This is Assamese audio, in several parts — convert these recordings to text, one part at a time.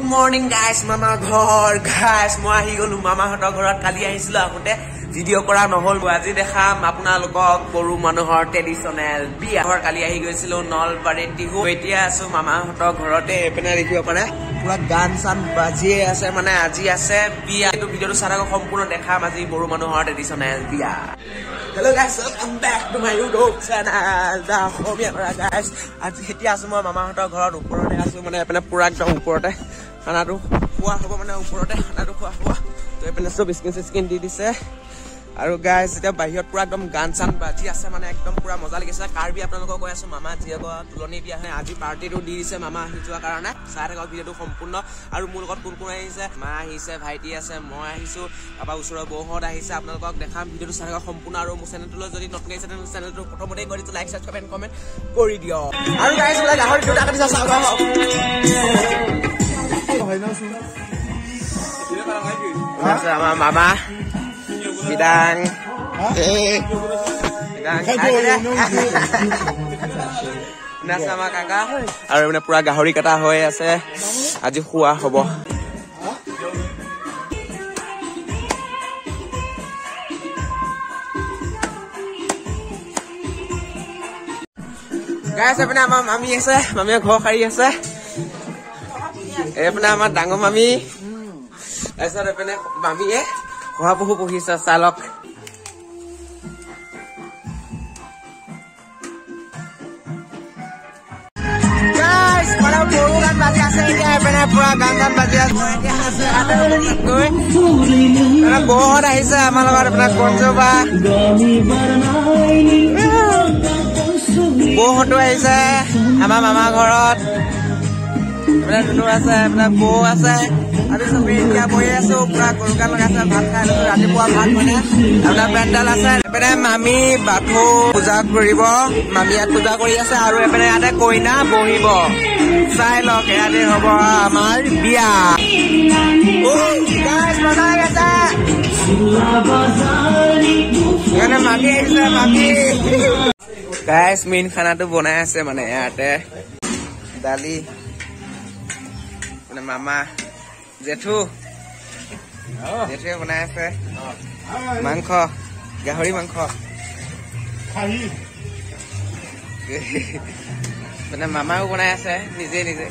মৰ্নিং গাইজ মামা ঘৰ গাইজ মই আহি গলো মামাহঁতৰ ঘৰত কালি আহিছিলো আগতে ভিডিঅ' কৰা নহল আজি দেখাম আপোনালোকক বড়ো মানুহৰ ট্ৰেডিশ্যনেল বিয়া ঘৰ কালি আহি গৈছিলো নলবাৰীত টিহু এতিয়া আছো মামাহঁতৰ ঘৰতে এপিনে দেখিব পাৰে পুৰা গান চান বাজিয়ে আছে মানে আজি আছে বিয়া এইটো ভিডিঅ'টো চাই সম্পূৰ্ণ দেখাম আজি বড়ো মানুহৰ ট্ৰেডিশ্যনেল বিয়া Hello guys, welcome back to my YouTube channel. The Homia guys. আজি এতিয়া আছো মই মামাহঁতৰ ঘৰত ওপৰতে আছো মানে এপিনে পুৰা একদম ওপৰতে খানাটো খোৱা হ'ব মানে ওপৰতে খানাটো খোৱা হ'ব তো এপিনে সব স্কিন দি দিছে আৰু গাইস এতিয়া বাহিৰত পুৰা একদম গান চান বাজি আছে মানে একদম পুৰা মজা লাগিছে কাৰ্বি আপোনালোকক কৈ আছো মামা জীয়েক তুলনি বিয়া হয় আজি পাৰ্টিটো দি দিছে মামা আহি যোৱাৰ কাৰণে চাই থাকক ভিডিঅ'টো সম্পূৰ্ণ আৰু মোৰ লগত কোন কোন আহিছে মা আহিছে ভাইটি আছে মই আহিছো বাবা ওচৰৰ বৌহত আহিছে আপোনালোকক দেখাম ভিডিঅ'টো চাই থাকক সম্পূৰ্ণ আৰু মোৰ চেনেলটোলৈ যদি নতুন আহিছে তেনে চেনেলটো প্ৰথমতে কৰি দিও লাইক সাবস্ক্ৰাইব এণ্ড কমেন্ট কৰি দিও আৰু গাইস ওলাই গাহৰি দুটা কাটি চাও হয় না শুন আছে আমাৰ মামা bidang nah sama kakak আৰু মানে পুৰা গাহৰি কাটা হৈ আছে আজি খোৱা হ'ব গাইছ আপনি আমাৰ মামী আছে মামীয়ে ঘৰ খাৰি আছে এপনা আমাৰ ডাঙৰ মামী তাৰপিছত এপিনে মামীয়ে Wah, puhi salok. Guys, pada buruan bagi asalnya, benar pura gangan bagi asalnya. Karena bohong dah isa, malah ada pernah koncoba. Bohong tu isa, ama mama korot. Benar dulu asa, benar bohong asa. Abi sampai dia boy aso pura kulkan lagasa bhat khai lo ratipua bhat mane apna pendal ase epene mami batho puja koribo mamiat puja kori ase aru epene ate koina bohibo sai lok ate hobo amar biya guys mana ase ene mami ase mami guys main khana to bonai ase mane ate dali ene mama Jethu Jethu বনাই আছে মাংস গাহৰি মাংস খাহি মানে মামাও বনাই আছে নিজে নিজে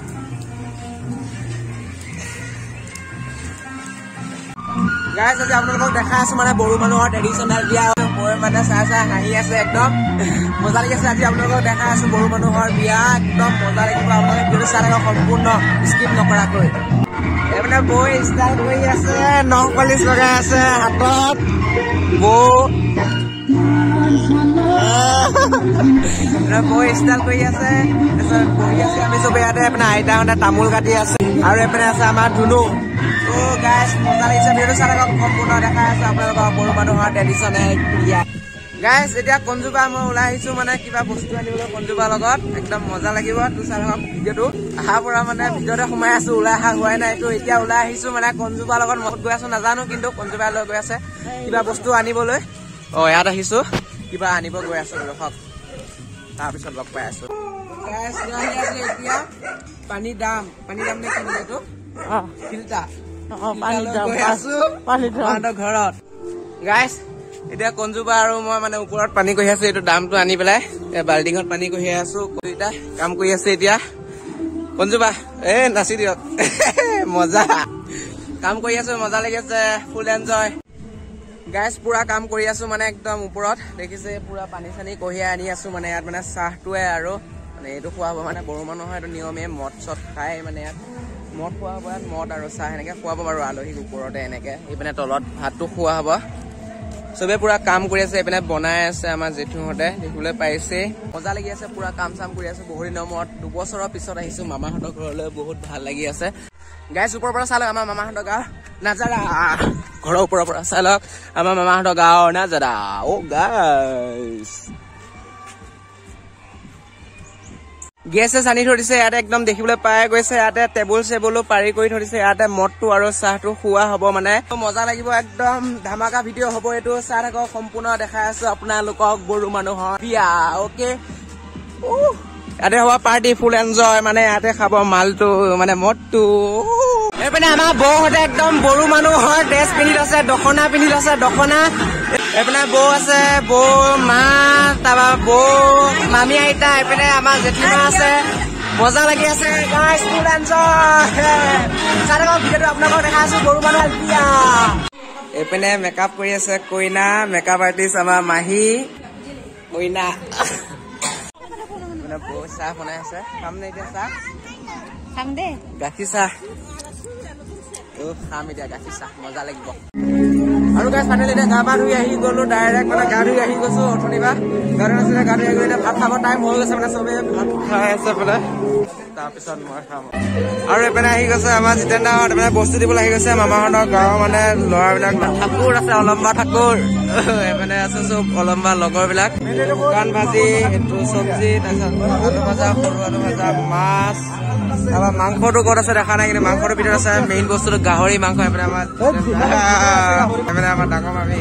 গাইস আজি আপোনালোকক দেখা আছে মানে বড়ো মানুহৰ ট্ৰেডিশ্যনেল বিয়া মই মানে চাই হাঁহি আছে একদম মজা লাগিছে আজি আপোনালোকক দেখা আছে বড়ো মানুহৰ বিয়া একদম মজা লাগিব আপোনালোকে ভিডিঅ' চাই সম্পূৰ্ণ স্কিপ নকৰাকৈ এমনে বই ষ্টাইল কৰি আছে নখ পালিশ লগাই আছে হাতত বই ষ্টাইল কৰি আছে বহি আছে আমি চবে ইয়াতে আপোনাৰ আইতাহঁতে তামোল কাটি আছে আৰু এপিনে আছে আমাৰ ধুনু তো গাইছ মজা লাগিছে ভিডিঅ'টো চাই সম্পূৰ্ণ দেখাই আছে আপোনালোকৰ বড়ো মানুহৰ ট্ৰেডিশ্যনেল বিয়া গাইছ এতিয়া কঞ্জুবা মই ওলাই আহিছো মানে কিবা বস্তু আনিবলৈ কঞ্জুবাৰ লগত একদম মজা লাগিব তো চাই ভিডিঅ'টো আহাৰ পৰা মানে ভিডিঅ'তে সোমাই আছো ওলাই অহা হোৱাই নাই তো এতিয়া ওলাই আহিছো মানে কঞ্জুবাৰ লগত মত গৈ আছো নাজানো কিন্তু কঞ্জুবাই লৈ গৈ আছে কিবা বস্তু আনিবলৈ ইয়াত আহিছো কিবা আনিব গৈ আছো ৰখক তাৰপিছত লগ পাই আছো গাইছ এতিয়া পানী দাম নে কি এইটো ফিল্টাৰ পানী দাম ঘৰত গাইছ এতিয়া কঞ্জুবা আৰু মই মানে ওপৰত পানী কঢ়ি আছো এইটো দামটো আনি পেলাই বাল্টিঙত পানী কঢ়ি আছো কইটা কাম কৰি আছে এতিয়া কঞ্জুবা নাচি দিয়ক মজা কাম কৰি আছো মজা লাগি আছে ফুল এনজয় গাইছ পুৰা কাম কৰি আছো মানে একদম ওপৰত দেখিছে পুৰা পানী চানী কঢ়িয়াই আনি আছো মানে ইয়াত মানে চাহটোৱে আৰু মানে এইটো খোৱা হ'ব মানে বড়ো মানুহৰ এইটো নিয়মে মদ চদ খাই মানে ইয়াত মদ খোৱা হ'ব ইয়াত মদ আৰু চাহ এনেকে খুৱাব বাৰু আলহীক ওপৰতে এনেকে এইপিনে তলত ভাতটো খোৱা হ'ব সবে পুৰা কাম কৰি আছে এপিনে বনাই আছে আমাৰ জেঠুহঁতে দেখিবলৈ পাইছে মজা লাগি আছে পুৰা কাম চাম কৰি আছে বহুত দিনৰ মূৰত 2 বছৰৰ পিছত আহিছো মামাহঁতৰ ঘৰলৈ বহুত ভাল লাগি আছে গাইছ ওপৰৰ পৰা চাই লওক আমাৰ মামাহঁতৰ গাঁও নাজাৰা ঘৰৰ ওপৰৰ পৰা চাই লওক আমাৰ মামাহঁতৰ গাঁও নাজাৰা গাইছ গেছে আনি থৈ দিছে ইয়াতে একদম দেখিবলৈ পাই গৈছে ইয়াতে টেবুল চেবুলো পাৰি কৰি থৈ দিছে ইয়াতে মদটো আৰু চাহটো খোৱা হ'ব মানে মজা লাগিব একদম ধামাকা ভিডিঅ' হ'ব এইটো চাই থাকক সম্পূৰ্ণ দেখাই আছো আপোনালোকক বড়ো মানুহৰ বিয়া অকে ইয়াতে হ'ব পাৰ্টি ফুল এনজয় মানে ইয়াতে খাব মালটো মানে মদটো এইপিনে আমাৰ বৌহঁতে একদম বড়ো মানুহৰ ড্ৰেছ পিন্ধি আছে দখনা পিন্ধি আছে দখনা এইপিনে বৌ আছে বৌ মা তাৰপৰা বৌ মামী আইতা এইপিনে আমাৰ জেঠীমা আছে মজা লাগি আছে গাইছ ফুল এনজয় চাই ভিডিঅ'টো আপোনালোকক দেখাই আছো বড়ো মানুহৰ বিয়া এইপিনে মেকআপ কৰি আছে কইনা মেকআপ আৰ্টিষ্ট আমাৰ মাহী কইনা বৌ চাহ বনাই আছে খাম নে এতিয়া চাহ খাম দে গাখীৰ চাহ খাম এতিয়া গাখীৰ চাহ মজা লাগিব আৰু গাইছ ফাইনেলি এতিয়া গা পা ধুই আহি গলো ডাইৰেক্ট মানে গা ধুই আহি গৈছো অথনিবা গা ধুই আছিলে গা ধুই আহি গৈ ভাত খাব টাইম হৈ গৈছে মানে চবেই ভাত খাই আছে বোলে তাৰপিছত মই খাম আৰু এইপিনে আহি গৈছে আমাৰ জিতেন্দ্ৰহঁত মানে বস্তু দিবলৈ আহি গৈছে মামাহঁতৰ গাঁৱৰ মানে ল'ৰাবিলাক ঠাকুৰ আছে অলম্বা ঠাকুৰ এইপিনে আছে চব অলম্বা লগৰবিলাক শুকান ভাজি এইটো চব্জি তাৰপিছত আলু ভাজা সৰু আলু ভাজা মাছ তাৰপৰা মাংসটো ক'ত আছে দেখা নাই কিন্তু মাংসটোৰ ভিতৰত আছে মেইন বস্তুটো গাহৰি মাংস এইপিনে আমাৰ ডাঙৰ মামী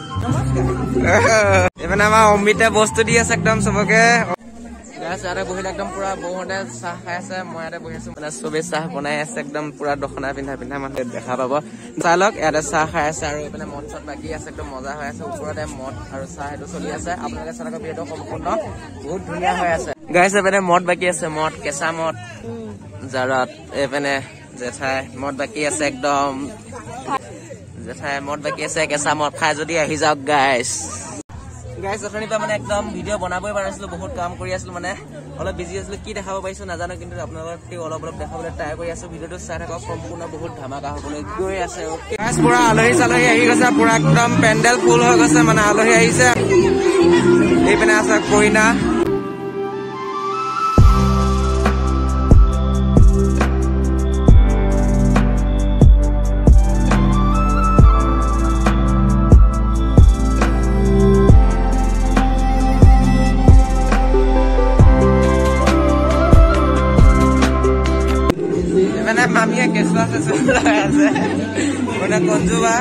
এইপিনে আমাৰ অমৃতে বস্তু দি আছে একদম চবকে ইয়াতে বহিলে একদম পুৰা বৌহঁতে চাহ খাই আছে মই ইয়াতে বহি আছো মানে চবেই চাহ বনাই আছে একদম পুৰা দখনা পিন্ধা মানুহে দেখা পাব চাই লওক ইয়াতে চাহ খাই আছে আৰু এইপিনে মদ চদ বাকী আছে একদম মজা হৈ আছে ওপৰতে মদ আৰু চাহ সেইটো চলি আছে আপোনালোকে চাই লওক ভিডিঅ'টো সম্পূৰ্ণ বহুত ধুনীয়া হৈ আছে গাইছ এইপিনে মদ বাকী আছে মদ কেঁচা মদ জাৰত এইপিনে জেঠাই মদ বাকী আছে একদম জেঠাই মদ বাকী আছে কেঁচা মদ খাই যদি আহি যাওক গাইছ গাইছ অথনিৰ পৰা মানে একদম ভিডিঅ' বনাবই পৰা নাছিলো বহুত কাম কৰি আছিলো মানে অলপ বিজি আছিলো কি দেখাব পাৰিছো নাজানো কিন্তু আপোনালোকক অলপ দেখাবলৈ ট্ৰাই কৰি আছো ভিডিঅ'টো চাই থাকক সম্পূৰ্ণ বহুত ধামাকা হবলৈ গৈ আছে গাইছ পুৰা আলহী চালহী আহি গৈছে পুৰা একদম পেণ্ডেল ফুল হৈ গৈছে মানে আলহী আহিছে এইপিনে আছে কইনা মামীয়ে কেঁচুৱা চেঁচুৱা আছে মানে কঞ্জুবা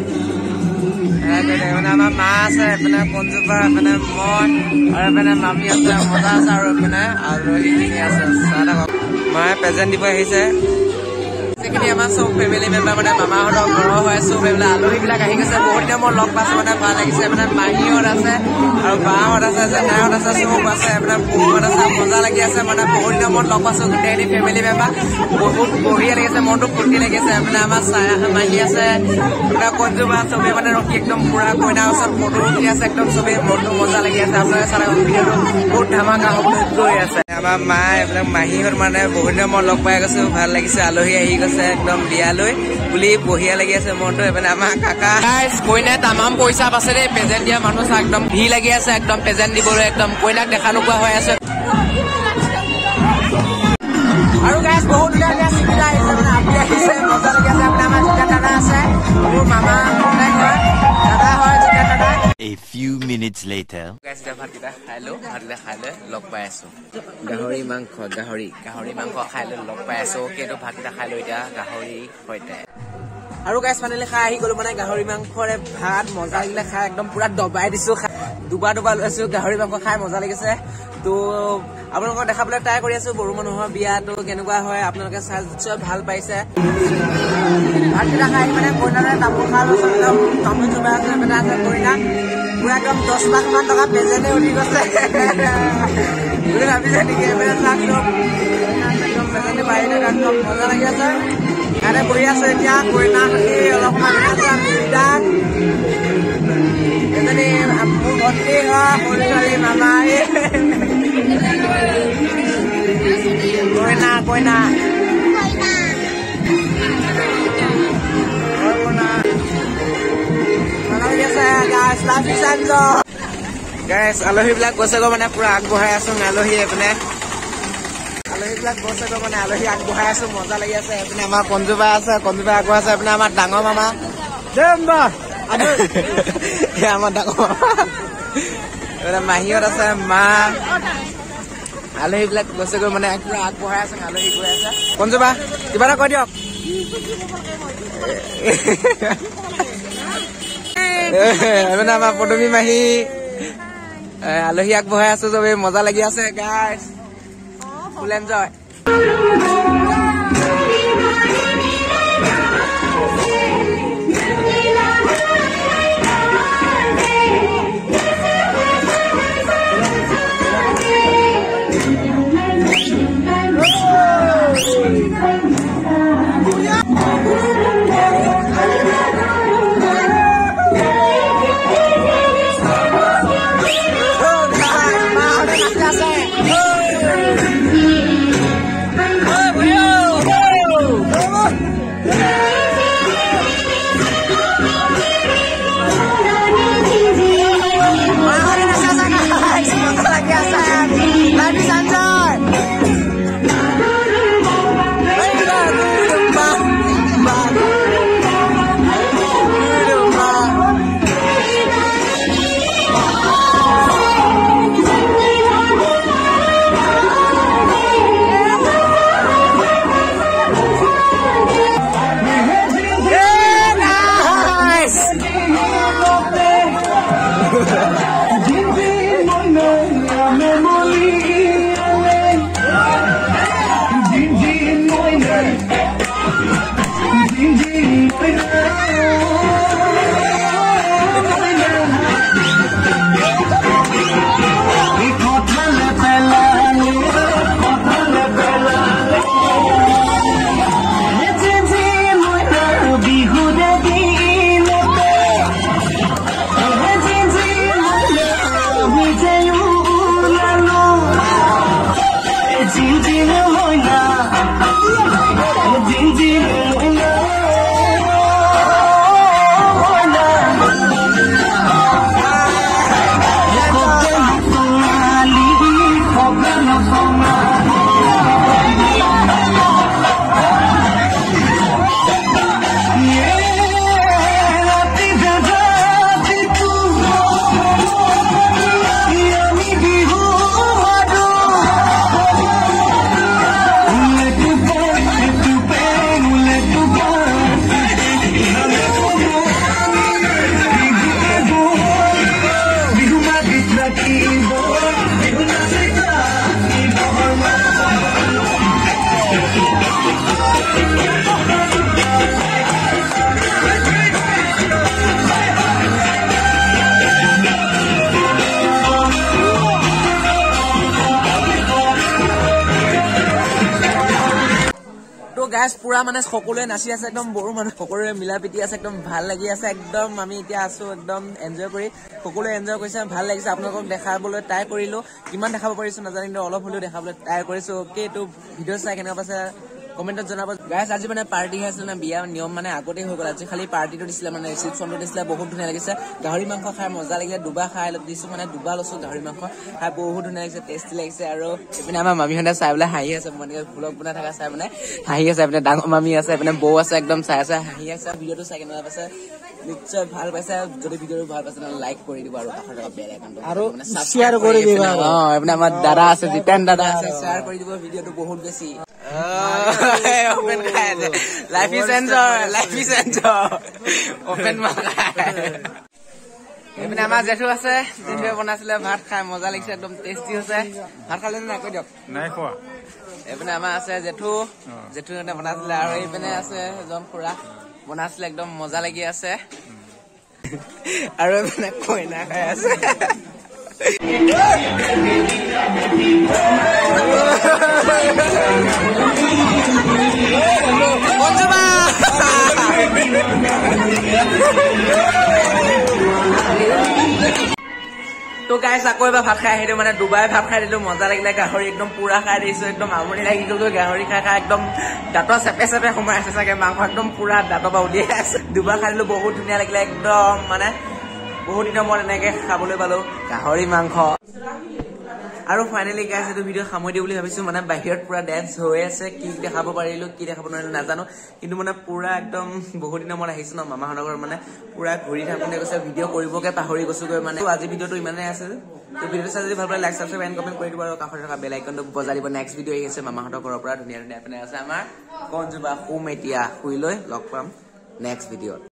মানে আমাৰ মা আছে এইপিনে কঞ্জুবা এইপিনে মই আৰু এইপিনে মামী আছে মজা আছে আৰু এইপিনে আলহীখিনি আছে চাহ থাকক মায়ে প্ৰেজেণ্ট দিব আহিছে সেইখিনি আমাৰ চব ফেমিলি মেম্বাৰ মানে মামাহঁতৰ ঘৰৰ হয় চব এইবিলাক আলহীবিলাক আহি গৈছে বহুত দিনৰ মই লগ পাইছো মানে ভাল লাগিছে মানে মাহীহঁত আছে আৰু বাহঁত আছে জেঠাইহঁত আছে চব আছে আপোনাৰ বৌহঁত আছে মজা লাগি আছে মানে বহুত দিনৰ মই লগ পাইছো গোটেইখিনি ফেমিলি মেম্বাৰ বহুত বঢ়িয়া লাগিছে মনটো ফূৰ্তি লাগিছে মানে আমাৰ মাহী আছে আপোনাৰ কঞ্জুবা চবেই মানে ৰখি একদম পুৰা কইনাৰ ওচৰত ফটো উঠি আছে একদম চবেই মনটো মজা লাগি আছে আপোনালোকে চাই ভিডিঅ'টো বহুত ধামাকা হ'বলৈ গৈ আছে আমাৰ মায়ে এইবিলাক মাহীহঁত মানে বহুত দিনৰ মই লগ পাই গৈছো ভাল লাগিছে আলহী আহি গৈছে একদম বিয়ালৈ বুলি বঢ়িয়া লাগি আছে মনটো এইপিনে আমাৰ কাকা কইনাই তামাম পইচা পাইছে দেই প্ৰেজেণ্ট দিয়া মানুহ চা একদম ভিৰ লাগি আছে একদম প্ৰেজেণ্ট দিবলৈ একদম কইনাক দেখা নোপোৱা হৈ আছে আৰু গাইছ বহুত ধুনীয়া চিকিলা আহিছে মানে আপি আহিছে মজা লাগি আছে আপোনাৰ আমাৰ জিতা দাদা আছে মোৰ মামা দাদা হয় জিতা দাদা A few minutes later গাইছ ভাতকেইটা খাই লৈ লগ পাই আছো গাহৰি মাংস খাই লৈ লগ পাই আছো কিন্তু ভাতকেইটা খাই লৈ এতিয়া গাহৰি সৈতে আৰু গাইছ ফাইনেলি খাই আহি গলো মানে গাহৰি মাংসৰে ভাত মজা লাগিলে খাই একদম পুৰা দবাই দিছো দুবাৰ লৈছো গাহৰি মাংস খাই মজা লাগিছে তো আপোনালোকক দেখাবলৈ ট্ৰাই কৰি আছো বড়ো মানুহৰ বিয়াটো কেনেকুৱা হয় আপোনালোকে চাই নিশ্চয় ভাল পাইছে ভাতকেইটা খাই মানে কইনাৰে তামোল খাই লৈছো একদম তামোল চুবাই আছে মানে আছে কইনা পুৰা একদম 10 লাখ মান টকা প্ৰেজেণ্টে উঠি গৈছে বুলি ভাবিছে নেকি মানে চাওক একদম প্ৰেজেণ্টে বাহিৰে একদম মজা লাগি আছে ইয়াতে বহি আছো এতিয়া কইনা অলপমান এজনী মোৰ ভণ্টি হয় সৰু ছোৱালী মামা কইনা গাইছ আলহীবিলাক গৈছে গৈ মানে পুৰা আগবঢ়াই আছো আলহী এইপিনে আলহীবিলাক গৈছে গৈ মানে আলহী আগবঢ়াই আছো মজা লাগি আছে এইপিনে আমাৰ কঞ্জুবা আছে কঞ্জুবা আগবঢ়াই আছে এইপিনে আমাৰ ডাঙৰ মামা আমাৰ ডাঙৰ মামা মাহীহঁত আছে মা আলহীবিলাক গৈছে গৈ মানে পুৰা আগবঢ়াই আছে আলহী গৈ আছে কঞ্জুবা কিবা এটা কৈ দিয়ক এইপিনে আমাৰ পদুমী মাহী আলহী আগবঢ়াই আছো চবেই মজা লাগি আছে গাইছ ফুল এনজয় গাইজ পুৰা মানে সকলোৱে নাচি আছে একদম বড়ো মানুহ সকলোৰে মিলা প্ৰীতি আছে একদম ভাল লাগি আছে একদম আমি এতিয়া আছো একদম এনজয় কৰি সকলোৱে এনজয় কৰিছে ভাল লাগিছে আপোনালোকক দেখাবলৈ ট্ৰাই কৰিলো কিমান দেখাব পাৰিছো নাজানো কিন্তু অলপ হলেও দেখাবলৈ ট্ৰাই কৰিছো অ'কে এইটো ভিডিঅ' চাই কেনেকুৱা পাইছে কমেণ্টত জনাব গাইজ আজি মানে পাৰ্টি হৈ আছিলে না বিয়া নিয়ম মানে আগতেই হৈ গ'ল আজি খালি পাৰ্টিটো দিছিলে মানে ৰিচিপশ্যনটো দিছিলে বহুত ধুনীয়া লাগিছে গাহৰি মাংস খাই মজা লাগিলে দুবা খাই দিছো মানে দুবা লৈছো গাহৰি মাংস খাই বহুত ধুনীয়া লাগিছে টেষ্টি লাগিছে আৰু এইপিনে আমাৰ মামীহঁতে চাই পেলাই হাঁহি আছে মানে ভ্লগ বনাই থকা চাই মানে হাঁহি আছে এইপিনে ডাঙৰ মামী আছে এইপিনে বৌ আছে একদম চাই আছে হাঁহি আছে ভিডিঅ'টো চাই কেনেকুৱা পাইছে নিশ্চয় ভাল পাইছে যদি ভিডিঅ'টো ভাল পাইছে লাইক কৰি দিব আৰু কাষৰ থকা বেল আইকনটো আৰু শ্বেয়াৰ কৰি দিব এইপিনে আমাৰ দাদা আছে জিতেন দাদা আছে শ্বেয়াৰ কৰি দিব ভিডিঅ'টো বহুত বেছি open খায় life is enjoy open এইপিনে আমাৰ জেঠু আছে জেঠুৱে বনাইছিলে ভাত খাই মজা লাগিছে একদম টেষ্টি হৈছে ভাত খালে নাই কৈ দিয়ক নাই খোৱা এইপিনে আমাৰ আছে জেঠুহঁতে বনাইছিলে আৰু এইপিনে আছে এজন খুৰা বনাইছিলে একদম মজা লাগি আছে আৰু এইপিনে কইনা খাই আছে তো গাইছ আকৌ এবাৰ ভাত খাই আহিলো মানে দুবাৰ ভাত খাই দিলো মজা লাগিলে গাহৰি একদম পুৰা খাই দিছো একদম আমনি লাগি গ'ল গাহৰি খাই খাই একদম দাঁতৰ চেপে চেপে সোমাই আছে চাগে মাংস একদম পুৰা দাঁতৰ পৰা উলিয়াই আছে দুবাৰ খাই দিলো বহুত ধুনীয়া লাগিলে একদম মানে বহুত দিনৰ মূৰত এনেকে খাবলৈ পালো গাহৰি মাংস আৰু ফাইনেলি গাইছ এইটো ভিডিঅ' সামৰি দিওঁ বুলি ভাবিছো মানে বাহিৰত পুৰা ডেন্স হৈ আছে কি দেখাব পাৰিলো কি দেখাব নোৱাৰিলো নাজানো কিন্তু মানে পুৰা একদম বহুত দিনৰ মূৰত আহিছো ন মামাহঁতৰ ঘৰত মানে পুৰা ঘূৰি থাকোঁতে গৈছে ভিডিঅ' কৰিবকে পাহৰি গৈছোগৈ মানে আজি ভিডিঅ'টো ইমানেই আছে তো ভিডিঅ'টো চাই যদি ভাল পালে লাইক ছাবস্ক্ৰাইব এণ্ড কমেণ্ট কৰি দিব আৰু কাষত থকা বেল আইকনটো বজাই দিব নেক্সট ভিডিঅ' আহি আছে মামাহঁতৰ ঘৰৰ পৰা ধুনীয়া ধুনীয়া আছে আমাৰ কনজুবা শুম এতিয়া শুই লৈ লগ পাম নেক্সট ভিডিঅ'ত